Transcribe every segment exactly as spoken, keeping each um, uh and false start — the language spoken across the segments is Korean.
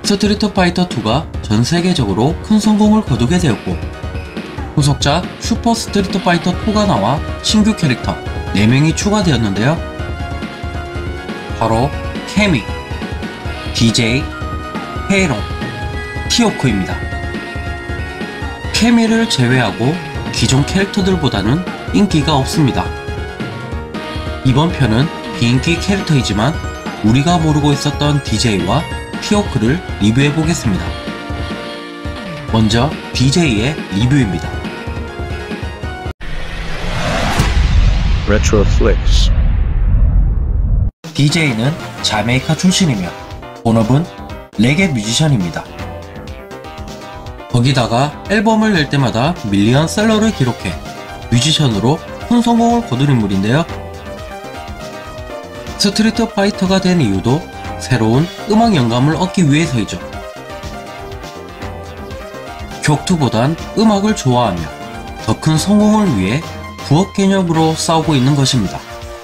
스트리트 파이터 투가 전 세계적으로 큰 성공을 거두게 되었고, 후속작 슈퍼 스트리트 파이터 투가 나와 신규 캐릭터 네 명이 추가되었는데요. 바로 케미, 디제이, 헤이롱, 티오크입니다. 케미를 제외하고 기존 캐릭터들보다는 인기가 없습니다. 이번 편은 비인기 캐릭터이지만 우리가 모르고 있었던 디제이와 티오크를 리뷰해보겠습니다. 먼저 디제이의 리뷰입니다. Retroflix. 디제이는 자메이카 출신이며 본업은 레게 뮤지션입니다. 거기다가 앨범을 낼 때마다 밀리언 셀러를 기록해 뮤지션으로 큰 성공을 거둔 인물인데요. 스트리트 파이터가 된 이유도 새로운 음악 영감을 얻기 위해서이죠. 격투보단 음악을 좋아하며 더 큰 성공을 위해 부업 개념으로 싸우고 있는 것입니다.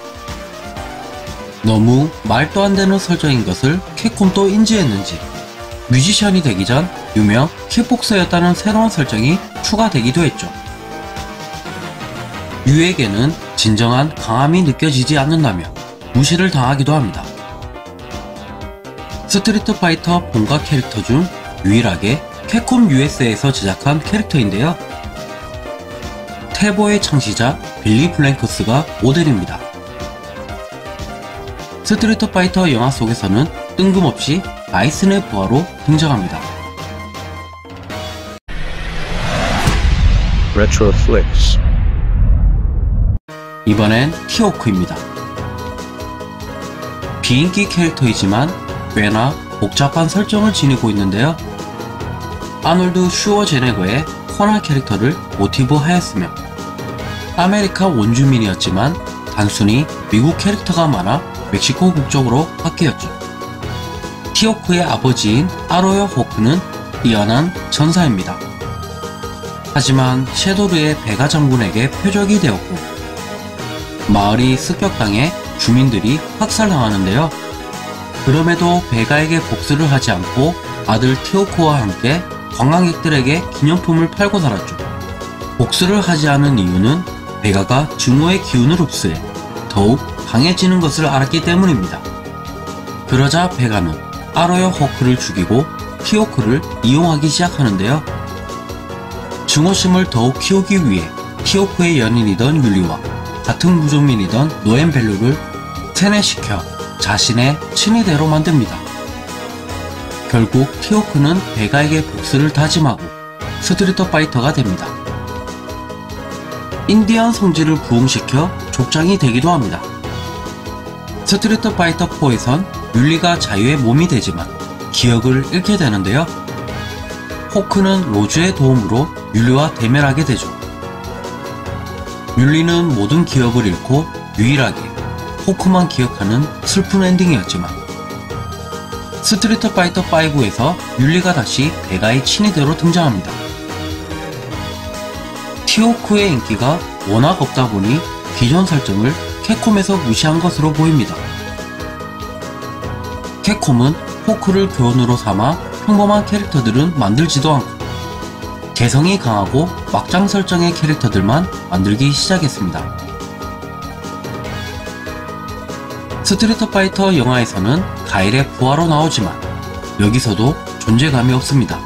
너무 말도 안 되는 설정인 것을 캡콤도 인지했는지 뮤지션이 되기 전 유명 킥복서였다는 새로운 설정이 추가되기도 했죠. 유에게는 진정한 강함이 느껴지지 않는다며 무시를 당하기도 합니다. 스트리트 파이터 본가 캐릭터 중 유일하게 캡콤 유에스에이에서 제작한 캐릭터인데요. 테보의 창시자 빌리 플랭크스가 모델입니다. 스트리트 파이터 영화 속에서는 뜬금없이 아이슨의 부하로 등장합니다. Retroflix. 이번엔 티오크입니다. 비인기 캐릭터이지만 꽤나 복잡한 설정을 지니고 있는데요. 아놀드 슈워제네거의 코난 캐릭터를 모티브하였으며 아메리카 원주민이었지만 단순히 미국 캐릭터가 많아 멕시코 국적으로 바뀌었죠. 티오크의 아버지인 아로요 호크는 뛰어난 전사입니다. 하지만 섀도르의 베가 장군에게 표적이 되었고 마을이 습격당해 주민들이 학살당하는데요. 그럼에도 베가에게 복수를 하지 않고 아들 티오크와 함께 관광객들에게 기념품을 팔고 살았죠. 복수를 하지 않은 이유는 베가가 증오의 기운을 흡수해 더욱 강해지는 것을 알았기 때문입니다. 그러자 베가는 아로요 호크를 죽이고 티오크를 이용하기 시작하는데요. 증오심을 더욱 키우기 위해 티오크의 연인이던 율리와 같은 무족민이던 노엠벨루를 세뇌시켜 자신의 친위대로 만듭니다. 결국 티오크는 베가에게 복수를 다짐하고 스트리트 파이터가 됩니다. 인디언 성질을 부흥시켜 족장이 되기도 합니다. 스트리트 파이터 포에선 율리가 자유의 몸이 되지만 기억을 잃게 되는데요. 호크는 로즈의 도움으로 율리와 대면하게 되죠. 율리는 모든 기억을 잃고 유일하게 호크만 기억하는 슬픈 엔딩이었지만 스트리트 파이터 파이브에서 율리가 다시 베가의 친위대로 등장합니다. 티오크의 인기가 워낙 없다 보니 기존 설정을 캡콤에서 무시한 것으로 보입니다. 캡콤은 호크를 교훈으로 삼아 평범한 캐릭터들은 만들지도 않고 개성이 강하고 막장 설정의 캐릭터들만 만들기 시작했습니다. 스트리트 파이터 영화에서는 가일의 부하로 나오지만 여기서도 존재감이 없습니다.